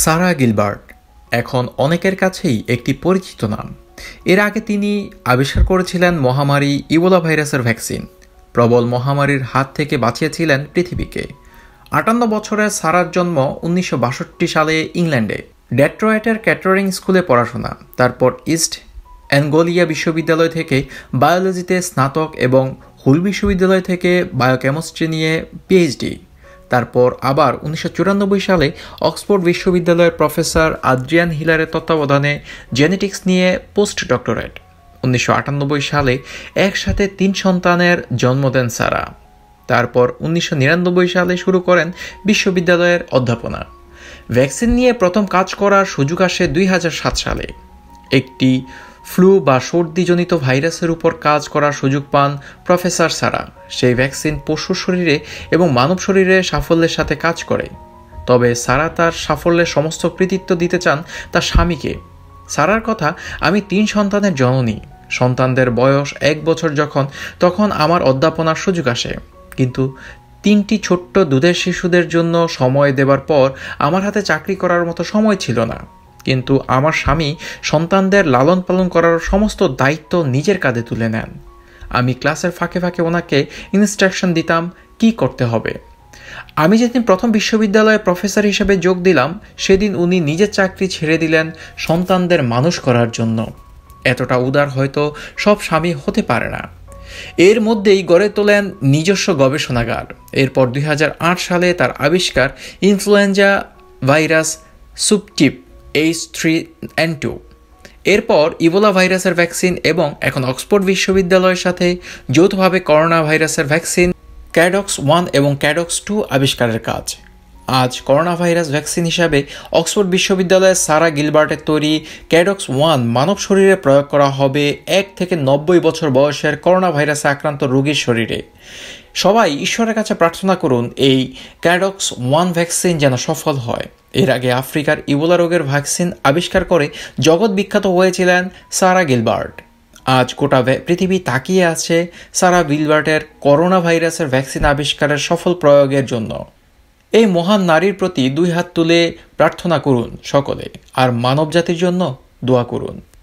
সারা Gilbert এখন অনেকের কাছেই একটি পরিচিত নাম। এর আগে তিনি আবিষ্কার করেছিলেন মহামারী ইবোলা ভাইরাসের ভ্যাকসিন। প্রবল মহামারীর হাত থেকে বাঁচিয়েছিলেন পৃথিবীকে। 58 বছরের সারার জন্ম 1962 সালে ইংল্যান্ডে। ডেট্রয়েটের ক্যাটারিং স্কুলে পড়াশোনা, তারপর ইস্ট অ্যাঙ্গোলিয়া বিশ্ববিদ্যালয় থেকে বায়োলজিতে স্নাতক এবং হুল বিশ্ববিদ্যালয় থেকে বায়োকেমিস্ট্রি নিয়ে পিএইচডি। তারপর আবার 1994 সালে অক্সফোর্ড বিশ্ববিদ্যালয়ের প্রফেসর আদ্রিয়ান হিলারের তত্ত্বাবধানে জেনেটিক্স নিয়ে পোস্ট ডক্টরেট। 1998 সালে একসাথে 3 সন্তানের জন্ম দেন সারা। তারপর 1999 সালে শুরু করেন বিশ্ববিদ্যালয়ের অধ্যাপনা। ভ্যাকসিন নিয়ে প্রথম কাজ করার সুযোগ আসে 2007 সালে। একটি ফ্লু বা সর্দিজনিত ভাইরাসের উপর কাজ করার সুযোগ পান প্রফেসর সারা। সেই ভ্যাকসিন পশুর শরীরে এবং মানব শরীরে সাফল্যের সাথে কাজ করে। তবে সারা তার সাফল্যের সমস্ত কৃতিত্ব দিতে চান তার স্বামীকে। সারার কথা, আমি 3 সন্তানের জননী। সন্তানদের বয়স 1 বছর তখন আমার অধ্যাপনার সুযোগ আসে। কিন্তু 3টি ছোট্ট দুধের শিশুদের জন্য সময় দেবার পর আমার হাতে চাকরি করার মতো সময় ছিল না। কিন্তু আমার স্বামী সন্তানদের লালন পালন করার সমস্ত দায়িত্ব নিজের কাঁধে তুলে নেন। আমি ক্লাসের ফাঁকে ফাঁকে ওনাকে ইনস্ট্রাকশন দিতাম কি করতে হবে। আমি যেদিন প্রথম বিশ্ববিদ্যালয়ে প্রফেসর হিসেবে যোগ দিলাম, সেদিন উনি নিজের চাকরি ছেড়ে দিলেন সন্তানদের মানুষ করার জন্য। এতটা উদার হয়তো সব স্বামী হতে পারে না। এর মধ্যেই গড়ে তোলেন নিজস্ব গবেষণাগার। এরপর 2008 সালে তার আবিষ্কার ইনফ্লুয়েঞ্জা ভাইরাস সুবটিপ H3N2। এরপর ইবোলা ভাইরাসের ভ্যাকসিন এবং এখন অক্সফোর্ড বিশ্ববিদ্যালয়ের সাথে যৌথভাবে করোনা ভাইরাসের ভ্যাকসিন ক্যাডক্স 1 এবং ক্যাডক্স 2 আবিষ্কারের কাজ। আজ করোনা ভাইরাস ভ্যাকসিন হিসাবে অক্সফোর্ড বিশ্ববিদ্যালয়ের সারা গিলবার্টের তৈরি ক্যাডক্স 1 মানব শরীরে প্রয়োগ করা হবে 1 থেকে 90 বছর বয়সের করোনা ভাইরাসে আক্রান্ত রোগীর শরীরে। সবাই ঈশ্বরের কাছে প্রার্থনা করুন এই ক্যাডক্স 1 ভ্যাকসিন যেন সফল হয়। এর আগে আফ্রিকার ইবোলা রোগের ভ্যাকসিন আবিষ্কার করে জগৎ বিখ্যাত হয়েছিলেন সারা গিলবার্ট। আজ গোটা পৃথিবী তাকিয়ে আছে সারা গিলবার্টের করোনা ভাইরাসের ভ্যাকসিন আবিষ্কারের সফল প্রয়োগের জন্য। এই মহান নারীর প্রতি 2 হাত তুলে প্রার্থনা করুন সকলে, আর মানব জাতির জন্য দোয়া করুন।